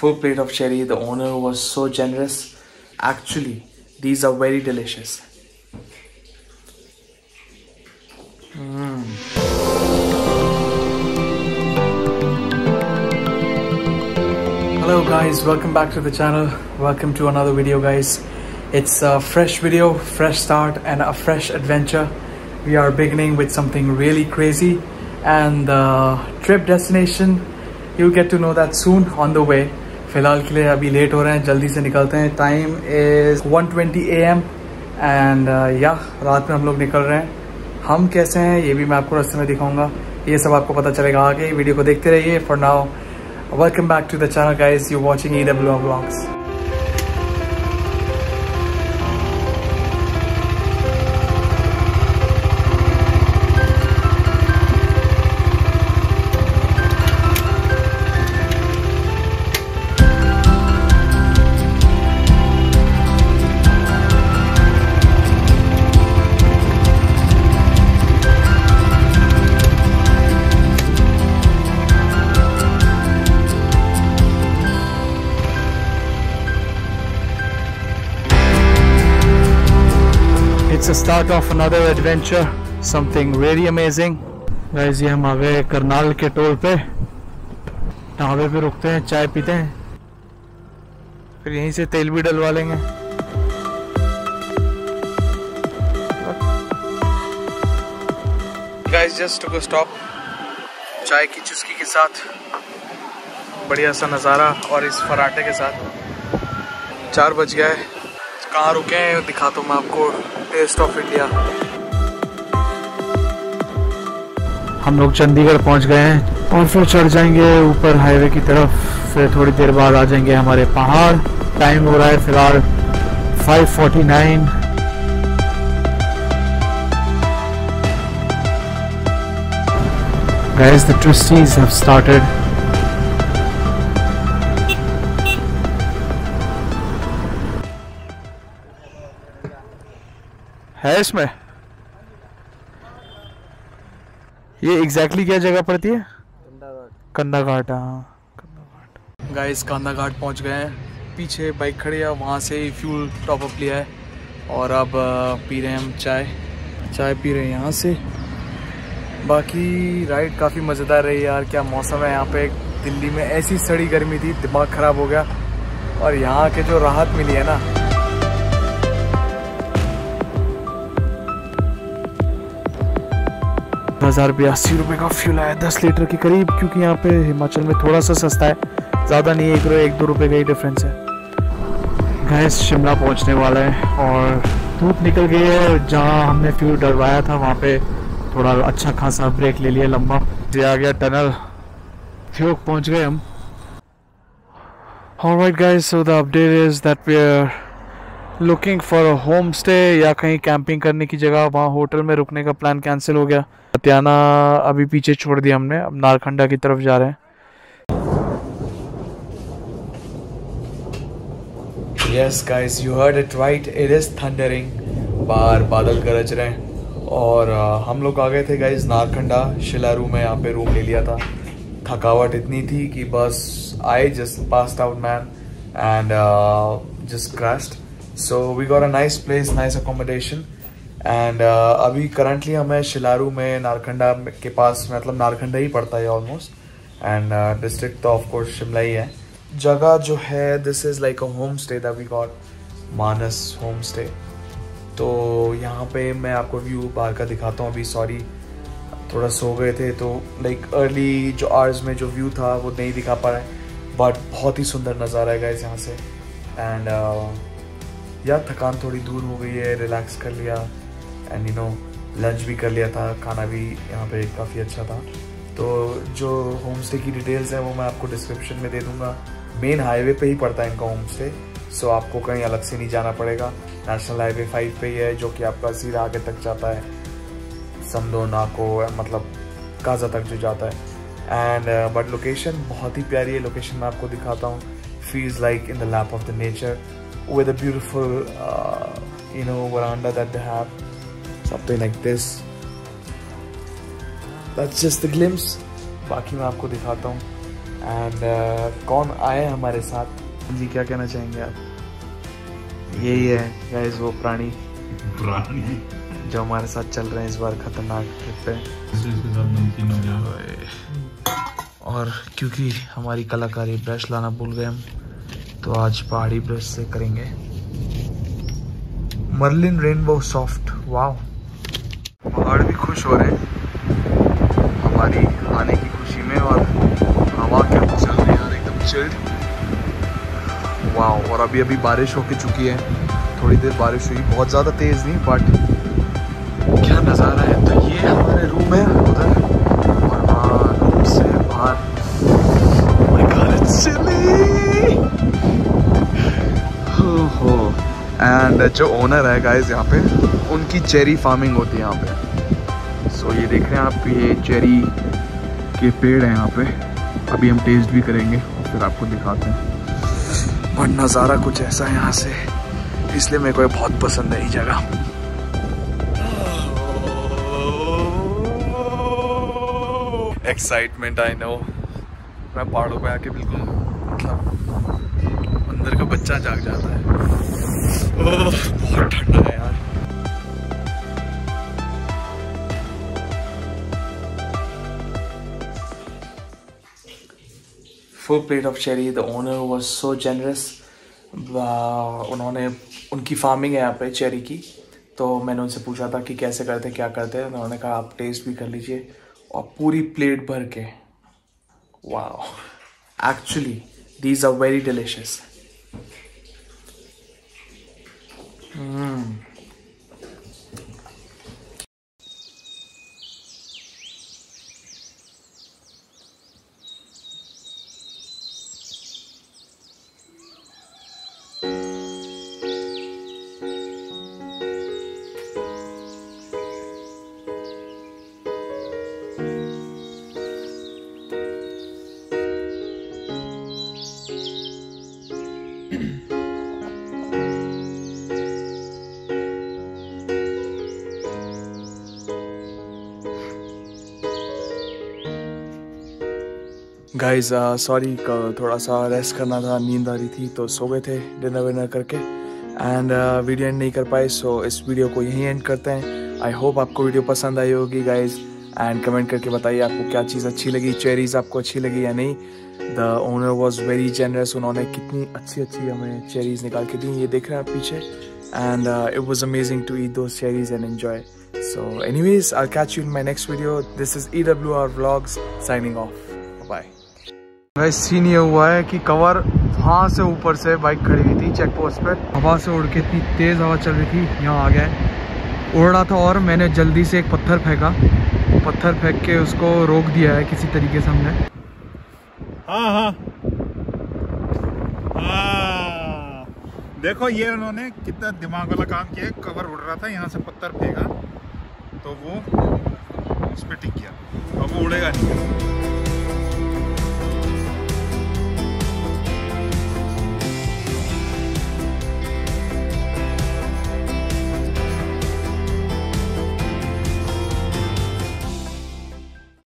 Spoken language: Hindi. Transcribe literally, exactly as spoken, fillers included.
full plate of cherry. The owner was so generous. Actually, these are very delicious. Mm. Hello guys, welcome back to the channel. Welcome to another video guys. It's a fresh video, fresh start and a fresh adventure. We are beginning with something really crazy and the trip destination you'll get to know that soon on the way. फिलहाल के लिए अभी लेट हो रहे हैं, जल्दी से निकलते हैं. Time is one twenty A M and या रात में हम लोग निकल रहे हैं. हम कैसे हैं ये भी मैं आपको रास्ते में दिखाऊंगा. ये सब आपको पता चलेगा आगे. वीडियो को देखते रहिए. For now welcome back to the channel guys. You're watching E W R Vlogs. It's a start of another adventure, something really amazing. Guys, ये हम आ गए करनाल के टोल पे. ढाबे पे रुकते हैं, चाय पीते हैं, फिर यहीं से तेल भी डलवा लेंगे. Guys, just took a stop. चाय की चुस्की के साथ, बढ़िया सा नज़ारा और इस फराटे के साथ. चार बज गया है. कहाँ रुके हैं दिखाता हूँ मैं आपको. Taste of India. हम लोग चंडीगढ़ पहुँच गए हैं और फिर चढ़ जाएंगे ऊपर हाईवे की तरफ. फिर थोड़ी देर बाद आ जाएंगे हमारे पहाड़. टाइम हो रहा है फिलहाल five forty nine. Guys, the twisties have started. है इसमें ये एग्जैक्टली क्या जगह पड़ती है? कंदा घाट. हाँ, कंदा घाट. गाइस, कंदा घाट पहुंच गए हैं. पीछे बाइक खड़ी है, वहाँ से ही फ्यूल टॉप अप लिया है और अब पी रहे हैं हम चाय. चाय पी रहे हैं यहाँ से. बाकी राइड काफ़ी मज़ेदार रही यार. क्या मौसम है यहाँ पे. दिल्ली में ऐसी सड़ी गर्मी थी, दिमाग ख़राब हो गया. और यहाँ के जो राहत मिली है ना, हज़ार बयासी रुपये का फ्यूल आया दस लीटर के करीब. क्योंकि यहाँ पे हिमाचल में थोड़ा सा सस्ता है, ज़्यादा नहीं. एक एक दो रुपये का ही डिफरेंस है. गैस, शिमला पहुँचने वाला है और धूप निकल गई है. जहाँ हमने फ्यूल डलवाया था वहाँ पे थोड़ा अच्छा खासा ब्रेक ले लिया लंबा. ये आ गया टनल. थ्योक पहुँच गए हम. Alright guys, so the update is that we are looking for a home stay या कहीं कैंपिंग करने की जगह. वहाँ होटल में रुकने का प्लान कैंसिल हो गया. पटियाला अभी पीछे छोड़ दिया हमने. अब नारकंडा की तरफ जा रहे हैं. Yes guys, you heard it right. It is thundering. बाहर बादल गरज रहे हैं और uh, हम लोग आ गए थे गाइस नारकंडा. शिलारू में यहाँ पे रूम ले लिया था. थकावट इतनी थी कि बस I just passed out man and just crashed. So we got a nice place, nice accommodation and uh, अभी currently हमें शिलारू में नारकंडा के पास, मतलब नारकंडा ही पड़ता है almost and uh, district तो of course शिमला ही है. जगह जो है this is like a home stay that we got, Manas home stay. तो यहाँ पे मैं आपको व्यू बाहर का दिखाता हूँ. अभी सॉरी थोड़ा सो गए थे तो like early जो आवर्स में जो व्यू था वो नहीं दिखा पा रहे, बट बहुत ही सुंदर नज़ारा है गाइस यहाँ से. एंड uh, यार थकान थोड़ी दूर हो गई है. रिलैक्स कर लिया एंड यू नो लंच भी कर लिया था. खाना भी यहाँ पे काफ़ी अच्छा था. तो जो होम स्टे की डिटेल्स हैं वो मैं आपको डिस्क्रिप्शन में दे दूँगा. मेन हाईवे पे ही पड़ता है इनका होम स्टे, सो आपको कहीं अलग से नहीं जाना पड़ेगा. नेशनल हाईवे फाइव पे ही है जो कि आपका सीधा आगे तक जाता है. समदो नाको मतलब काजा तक जो जाता है. एंड बट लोकेशन बहुत ही प्यारी है. लोकेशन मैं आपको दिखाता हूँ. Feels like in the lap of the nature with a beautiful uh, you know veranda that they have, something like this. That's just the glimpse. बाकी मैं आपको दिखाता हूँ. एंड uh, कौन आए हमारे साथ जी, क्या कहना चाहेंगे आप? यही है गाइस वो प्राणी प्राणी जो हमारे साथ चल रहे हैं इस बार खतरनाक ट्रिप पे। और क्योंकि हमारी कलाकारी ब्रश लाना भूल गए हम, तो आज पहाड़ी ब्रश से करेंगे मर्लिन रेनबो सॉफ्ट। वाव, पहाड़ भी खुश हो रहे हैं हमारी आने की खुशी में, और हवा क्या चल रही है यार, एकदम चिल्ड। वाव, और अभी अभी बारिश होके चुकी है, थोड़ी देर बारिश हुई, बहुत ज़्यादा तेज़ नहीं, बट क्या नज़ारा है। तो ये हमारे रूम है उधर, और वहाँ रूम से बाहर एंड जो ओनर है गाइस यहाँ पे, उनकी चेरी फार्मिंग होती है यहाँ पे। सो so, ये देख रहे हैं आप, ये चेरी के पेड़ हैं यहाँ पे। अभी हम टेस्ट भी करेंगे और फिर आपको दिखाते हैं। और नज़ारा कुछ ऐसा है यहाँ से, इसलिए मेरे को ये बहुत पसंद है ये जगह। एक्साइटमेंट आई नो, मैं पहाड़ों पे आके बिल्कुल मतलब अंदर का बच्चा जाग जाता है। ओह, बहुत ठंडा है यार। Full plate of cherry. The owner was so generous. उन्होंने उनकी फार्मिंग है यहाँ पे चेरी की, तो मैंने उनसे पूछा था कि कैसे करते क्या करते हैं, उन्होंने कहा आप टेस्ट भी कर लीजिए, और पूरी प्लेट भर के। Wow, actually these are very delicious. Guys sorry, थोड़ा सा रेस्ट करना था, नींद आ रही थी, तो सो गए थे डिनर विनर करके, एंड वीडियो एंड नहीं कर पाए। सो इस वीडियो को यहीं एंड करते हैं। आई होप आपको वीडियो पसंद आई होगी गाइज, एंड कमेंट करके बताइए आपको क्या चीज़ अच्छी लगी, चेरीज आपको अच्छी लगी या नहीं। The owner was very generous, उन्होंने कितनी अच्छी अच्छी हमें चेरीज निकाल के दी, ये देख रहे हैं आप पीछे, and it was amazing to eat those cherries and enjoy. So anyways, I'll catch you in my next video. This is E W R Vlogs signing off. Bye. Guys, scene ये हुआ है कि कवर वहाँ से ऊपर से बाइक खड़ी हुई थी चेक पोस्ट पर, हवा से उड़ के, इतनी तेज़ हवा चल रही थी, यहाँ आ गया, उड़ रहा था, और मैंने जल्दी से एक पत्थर फेंका, पत्थर फेंक के उसको रोक दिया है किसी तरीके से हमने। हाँ हाँ हाँ, देखो ये उन्होंने कितना दिमाग वाला काम किया। कवर उड़ रहा था, यहाँ से पत्थर फेंका तो वो उस पर टिक गया, अब वो उड़ेगा नहीं।